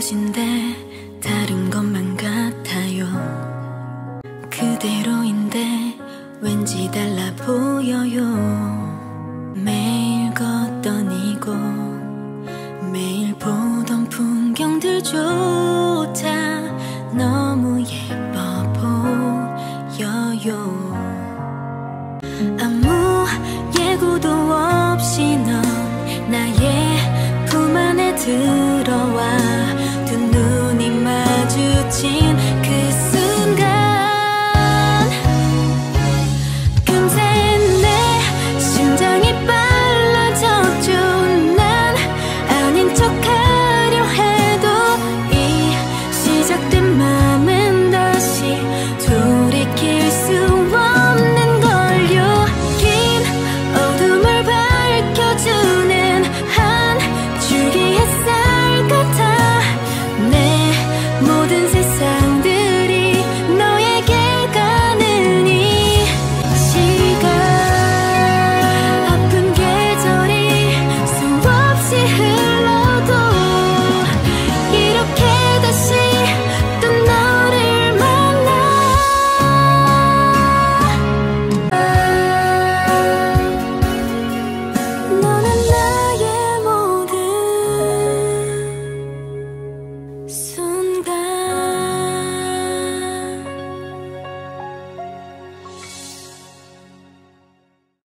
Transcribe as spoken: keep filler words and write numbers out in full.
곳인데 다른 것만 같아요. 그대로인데 왠지 달라 보여요. 매일 걷던 이곳, 매일 보던 풍경들조차 너무 예뻐 보여요. 아무 예고도 없이 넌 나의 품 안에 들어와